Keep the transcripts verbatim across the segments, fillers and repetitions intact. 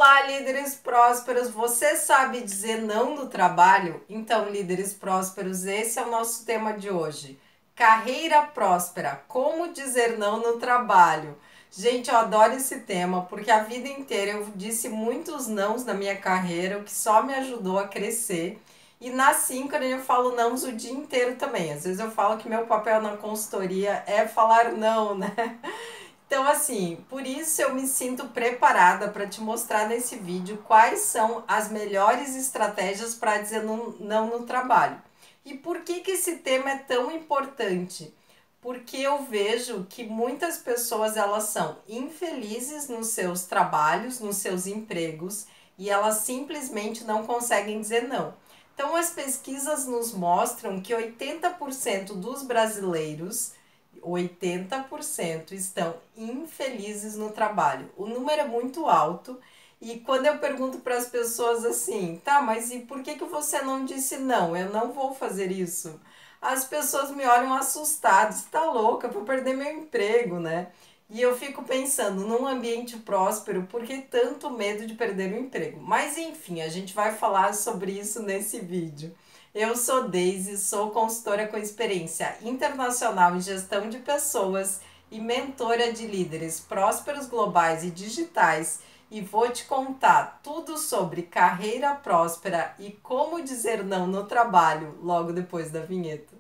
Olá, líderes prósperos! Você sabe dizer não no trabalho? Então, líderes prósperos, esse é o nosso tema de hoje. Carreira próspera, como dizer não no trabalho? Gente, eu adoro esse tema porque a vida inteira eu disse muitos nãos na minha carreira, o que só me ajudou a crescer. E na Synchrony eu falo nãos o dia inteiro também. Às vezes eu falo que meu papel na consultoria é falar não, né? Então, assim, por isso eu me sinto preparada para te mostrar nesse vídeo quais são as melhores estratégias para dizer não, não no trabalho. E por que que esse tema é tão importante? Porque eu vejo que muitas pessoas elas são infelizes nos seus trabalhos, nos seus empregos, e elas simplesmente não conseguem dizer não. Então, as pesquisas nos mostram que oitenta por cento dos brasileiros oitenta por cento estão infelizes no trabalho. O número é muito alto e quando eu pergunto para as pessoas assim, tá, mas e por que que você não disse não? Eu não vou fazer isso. As pessoas me olham assustadas, tá louca, vou perder meu emprego, né? E eu fico pensando, num ambiente próspero, por que tanto medo de perder o emprego? Mas enfim, a gente vai falar sobre isso nesse vídeo. Eu sou Deise, sou consultora com experiência internacional em gestão de pessoas e mentora de líderes prósperos globais e digitais e vou te contar tudo sobre carreira próspera e como dizer não no trabalho logo depois da vinheta.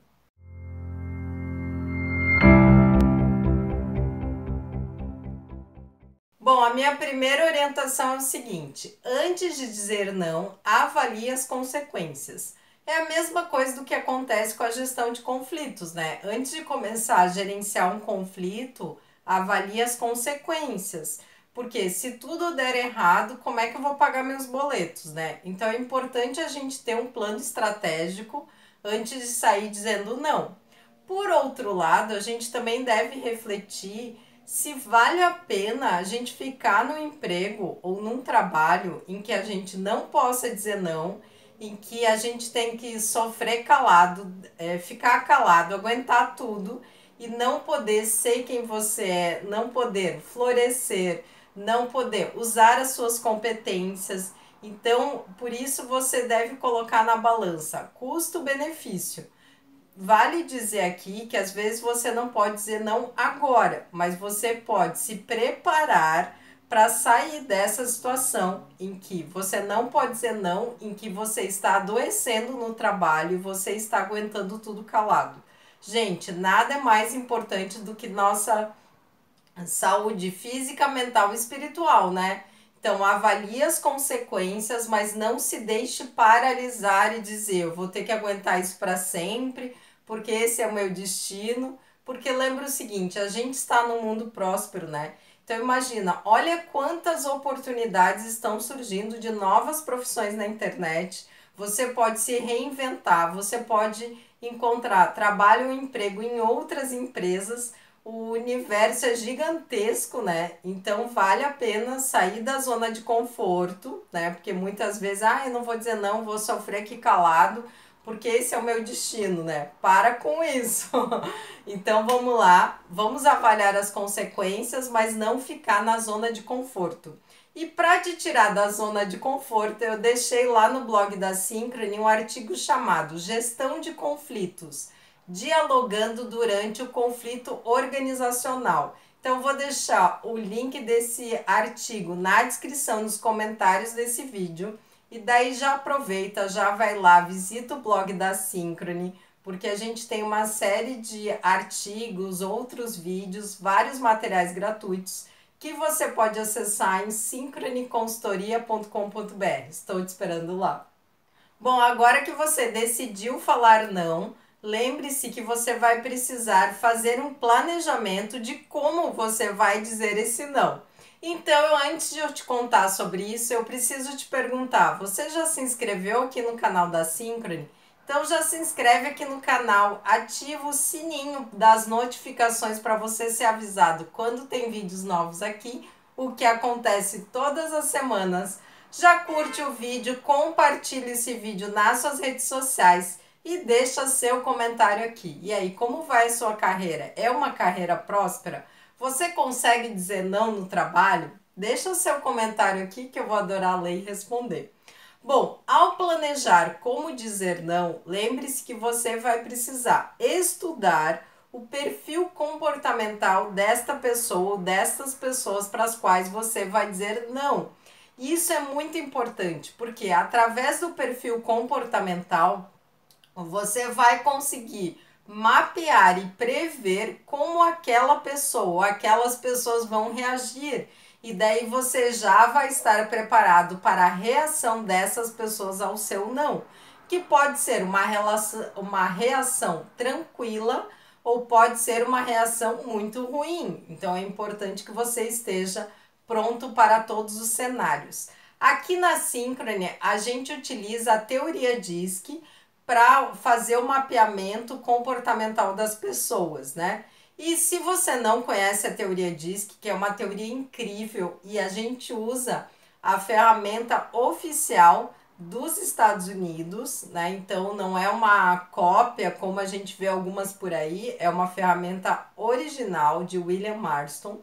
Bom, a minha primeira orientação é o seguinte: antes de dizer não, avalie as consequências. É a mesma coisa do que acontece com a gestão de conflitos, né? Antes de começar a gerenciar um conflito, avalie as consequências. Porque se tudo der errado, como é que eu vou pagar meus boletos, né? Então é importante a gente ter um plano estratégico antes de sair dizendo não. Por outro lado, a gente também deve refletir se vale a pena a gente ficar no emprego ou num trabalho em que a gente não possa dizer não, em que a gente tem que sofrer calado, é, ficar calado, aguentar tudo e não poder ser quem você é, não poder florescer, não poder usar as suas competências. Então, por isso você deve colocar na balança custo-benefício. Vale dizer aqui que às vezes você não pode dizer não agora, mas você pode se preparar para sair dessa situação em que você não pode dizer não, em que você está adoecendo no trabalho e você está aguentando tudo calado. Gente, nada é mais importante do que nossa saúde física, mental e espiritual, né? Então, avalie as consequências, mas não se deixe paralisar e dizer, eu vou ter que aguentar isso para sempre, porque esse é o meu destino. Porque lembra o seguinte, a gente está num mundo próspero, né? Então, imagina, olha quantas oportunidades estão surgindo de novas profissões na internet. Você pode se reinventar, você pode encontrar trabalho ou emprego em outras empresas. O universo é gigantesco, né? Então vale a pena sair da zona de conforto, né? Porque muitas vezes, ah, eu não vou dizer não, vou sofrer aqui calado, porque esse é o meu destino, né? Para com isso. Então vamos lá, vamos avaliar as consequências, mas não ficar na zona de conforto. E para te tirar da zona de conforto, eu deixei lá no blog da Synchrony um artigo chamado Gestão de Conflitos, dialogando durante o conflito organizacional. Então, vou deixar o link desse artigo na descrição, nos comentários desse vídeo. E daí já aproveita, já vai lá, visita o blog da Synchrony, porque a gente tem uma série de artigos, outros vídeos, vários materiais gratuitos que você pode acessar em synchrony consultoria ponto com ponto br. Estou te esperando lá. Bom, agora que você decidiu falar não, lembre-se que você vai precisar fazer um planejamento de como você vai dizer esse não. Então, antes de eu te contar sobre isso, eu preciso te perguntar, você já se inscreveu aqui no canal da Synchrony? Então já se inscreve aqui no canal, ativa o sininho das notificações para você ser avisado quando tem vídeos novos aqui, o que acontece todas as semanas. Já curte o vídeo, compartilha esse vídeo nas suas redes sociais e deixa seu comentário aqui. E aí, como vai a sua carreira? É uma carreira próspera? Você consegue dizer não no trabalho? Deixa o seu comentário aqui que eu vou adorar ler e responder. Bom, ao planejar como dizer não, lembre-se que você vai precisar estudar o perfil comportamental desta pessoa ou destas pessoas para as quais você vai dizer não. Isso é muito importante, porque através do perfil comportamental, você vai conseguir mapear e prever como aquela pessoa, aquelas pessoas vão reagir. E daí você já vai estar preparado para a reação dessas pessoas ao seu não, que pode ser uma, relação, uma reação tranquila ou pode ser uma reação muito ruim. Então é importante que você esteja pronto para todos os cenários. Aqui na Synchrony, a gente utiliza a teoria D I S C para fazer o mapeamento comportamental das pessoas, né? E se você não conhece a teoria D I S C, que é uma teoria incrível e a gente usa a ferramenta oficial dos Estados Unidos, né? Então não é uma cópia como a gente vê algumas por aí, é uma ferramenta original de William Marston.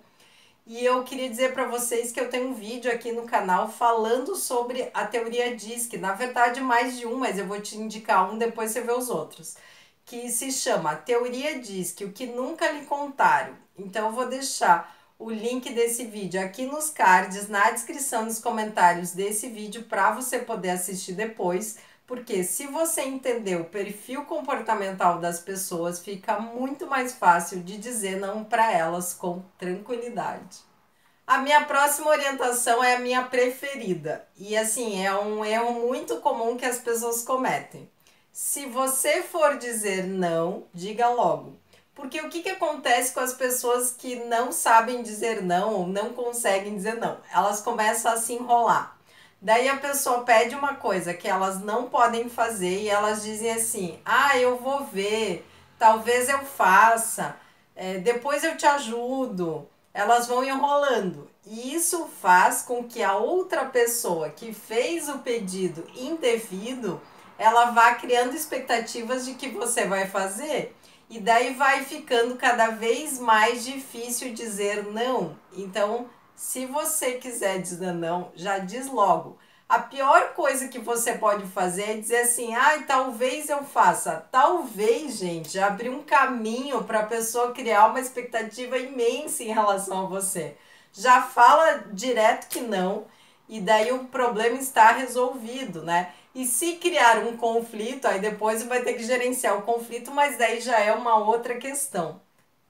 E eu queria dizer para vocês que eu tenho um vídeo aqui no canal falando sobre a teoria D I S C. Na verdade, mais de um, mas eu vou te indicar um, depois você vê os outros. Que se chama Teoria D I S C, o que nunca lhe contaram. Então, eu vou deixar o link desse vídeo aqui nos cards, na descrição, nos comentários desse vídeo, para você poder assistir depois. Porque se você entender o perfil comportamental das pessoas, fica muito mais fácil de dizer não para elas com tranquilidade. A minha próxima orientação é a minha preferida. E assim, é um erro muito comum que as pessoas cometem. Se você for dizer não, diga logo. Porque o que, que acontece com as pessoas que não sabem dizer não ou não conseguem dizer não? Elas começam a se enrolar. Daí a pessoa pede uma coisa que elas não podem fazer e elas dizem assim: ah, eu vou ver, talvez eu faça, é, depois eu te ajudo. Elas vão enrolando. E isso faz com que a outra pessoa que fez o pedido indevido, ela vá criando expectativas de que você vai fazer. E daí vai ficando cada vez mais difícil dizer não. Então, se você quiser dizer não, já diz logo. A pior coisa que você pode fazer é dizer assim: ah, talvez eu faça. Talvez, gente, abrir um caminho para a pessoa criar uma expectativa imensa em relação a você. Já fala direto que não, e daí o problema está resolvido, né? E se criar um conflito, aí depois vai ter que gerenciar o conflito, mas daí já é uma outra questão.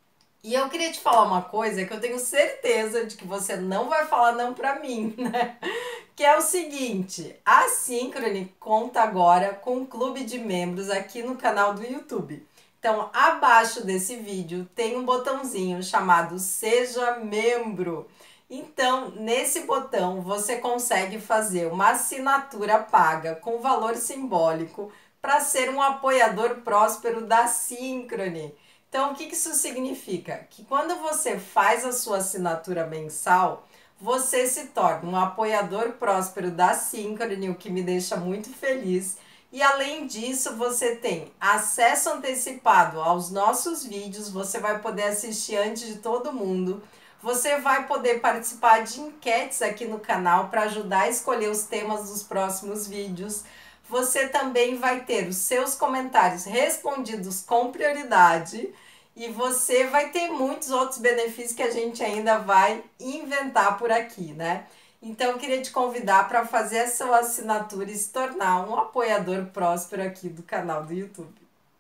E eu queria te falar uma coisa que eu tenho certeza de que você não vai falar não pra mim, né? Que é o seguinte: a Synchrony conta agora com um clube de membros aqui no canal do YouTube. Então, abaixo desse vídeo tem um botãozinho chamado Seja Membro. Então, nesse botão você consegue fazer uma assinatura paga com valor simbólico para ser um apoiador próspero da Synchrony. Então, o que isso significa? Que quando você faz a sua assinatura mensal, você se torna um apoiador próspero da Synchrony, o que me deixa muito feliz. E além disso, você tem acesso antecipado aos nossos vídeos, você vai poder assistir antes de todo mundo. Você vai poder participar de enquetes aqui no canal para ajudar a escolher os temas dos próximos vídeos. Você também vai ter os seus comentários respondidos com prioridade e você vai ter muitos outros benefícios que a gente ainda vai inventar por aqui, né? Então, eu queria te convidar para fazer a sua assinatura e se tornar um apoiador próspero aqui do canal do YouTube.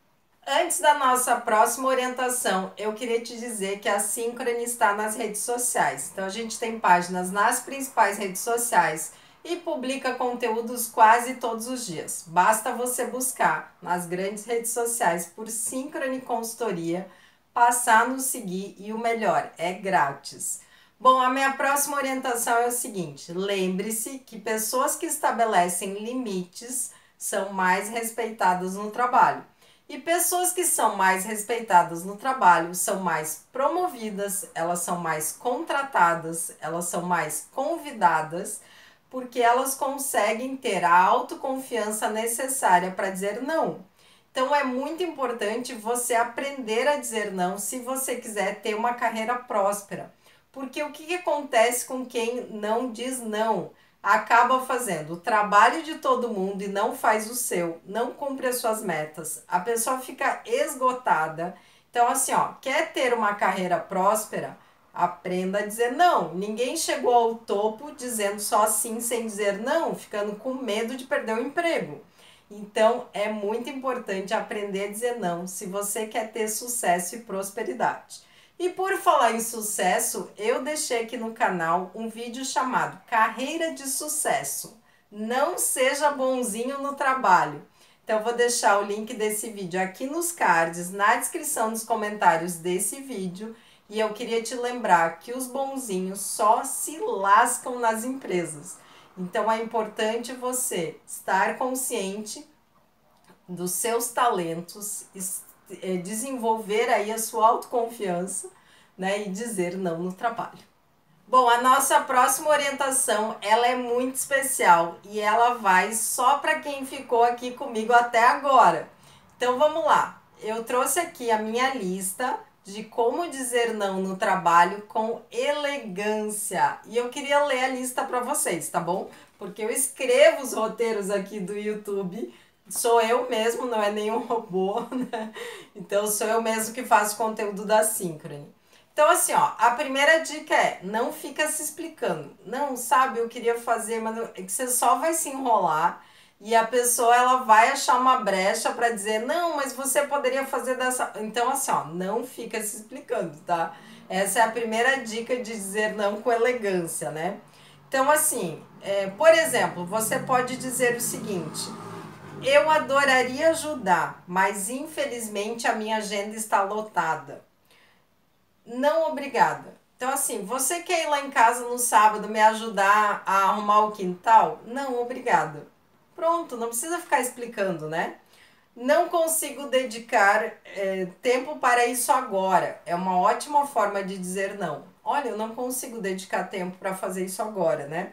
Antes da nossa próxima orientação, eu queria te dizer que a Synchrony está nas redes sociais. Então, a gente tem páginas nas principais redes sociais e publica conteúdos quase todos os dias. Basta você buscar nas grandes redes sociais por Synchrony Consultoria, passar a nos seguir e o melhor, é grátis. Bom, a minha próxima orientação é o seguinte: lembre-se que pessoas que estabelecem limites são mais respeitadas no trabalho. E pessoas que são mais respeitadas no trabalho são mais promovidas, elas são mais contratadas, elas são mais convidadas, porque elas conseguem ter a autoconfiança necessária para dizer não. Então é muito importante você aprender a dizer não se você quiser ter uma carreira próspera. Porque o que, que acontece com quem não diz não? Acaba fazendo o trabalho de todo mundo e não faz o seu, não cumpre as suas metas. A pessoa fica esgotada. Então, assim, ó, quer ter uma carreira próspera? Aprenda a dizer não. Ninguém chegou ao topo dizendo só sim sem dizer não, ficando com medo de perder o emprego. Então, é muito importante aprender a dizer não se você quer ter sucesso e prosperidade. E por falar em sucesso, eu deixei aqui no canal um vídeo chamado Carreira de Sucesso. Não seja bonzinho no trabalho. Então, eu vou deixar o link desse vídeo aqui nos cards, na descrição dos comentários desse vídeo. E eu queria te lembrar que os bonzinhos só se lascam nas empresas. Então, é importante você estar consciente dos seus talentos, desenvolver aí a sua autoconfiança, né, e dizer não no trabalho. Bom, a nossa próxima orientação, ela é muito especial e ela vai só para quem ficou aqui comigo até agora. Então vamos lá. Eu trouxe aqui a minha lista de como dizer não no trabalho com elegância. E eu queria ler a lista para vocês, tá bom? Porque eu escrevo os roteiros aqui do YouTube. Sou eu mesmo, não é nenhum robô, né? Então sou eu mesmo que faço conteúdo da Synchrony. Então assim, ó, a primeira dica é, não fica se explicando. Não, sabe, eu queria fazer, mas é que você só vai se enrolar e a pessoa ela vai achar uma brecha para dizer, não, mas você poderia fazer dessa... Então assim, ó, não fica se explicando, tá? Essa é a primeira dica de dizer não com elegância, né? Então assim, é, por exemplo, você pode dizer o seguinte... Eu adoraria ajudar, mas infelizmente a minha agenda está lotada. Não, obrigada. Então, assim, você quer ir lá em casa no sábado me ajudar a arrumar o quintal? Não, obrigada. Pronto, não precisa ficar explicando, né? Não consigo dedicar é, tempo para isso agora. É uma ótima forma de dizer não. Olha, eu não consigo dedicar tempo para fazer isso agora, né?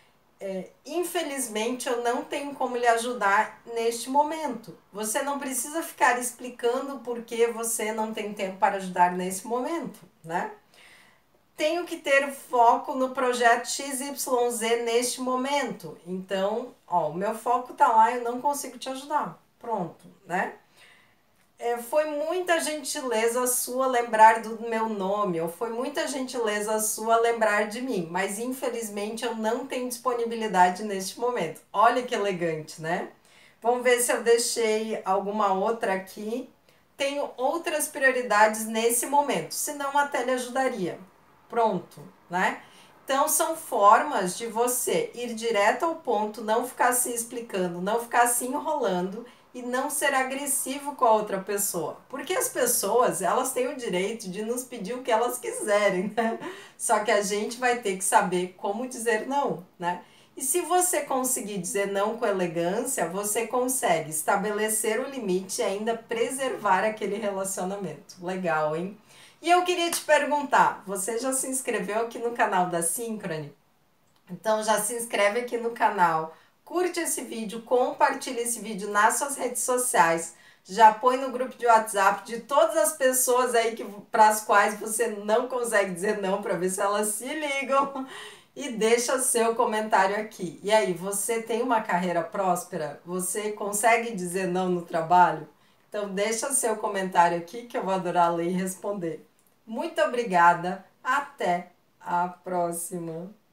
É, infelizmente eu não tenho como lhe ajudar neste momento. Você não precisa ficar explicando por que você não tem tempo para ajudar nesse momento, né? Tenho que ter foco no projeto X Y Z neste momento. Então, ó, o meu foco tá lá, eu não consigo te ajudar. Pronto, né? É, foi muita gentileza sua lembrar do meu nome, ou foi muita gentileza sua lembrar de mim, mas infelizmente eu não tenho disponibilidade neste momento. Olha que elegante, né? Vamos ver se eu deixei alguma outra aqui. Tenho outras prioridades nesse momento, senão até lhe ajudaria. Pronto, né? Então são formas de você ir direto ao ponto, não ficar se explicando, não ficar se enrolando e não ser agressivo com a outra pessoa. Porque as pessoas, elas têm o direito de nos pedir o que elas quiserem, né? Só que a gente vai ter que saber como dizer não, né? E se você conseguir dizer não com elegância, você consegue estabelecer o limite e ainda preservar aquele relacionamento. Legal, hein? E eu queria te perguntar, você já se inscreveu aqui no canal da Synchrony? Então já se inscreve aqui no canal, curte esse vídeo, compartilha esse vídeo nas suas redes sociais, já põe no grupo de WhatsApp de todas as pessoas aí que, para as quais você não consegue dizer não, para ver se elas se ligam, e deixa seu comentário aqui. E aí, você tem uma carreira próspera? Você consegue dizer não no trabalho? Então deixa seu comentário aqui que eu vou adorar ler e responder. Muito obrigada, até a próxima!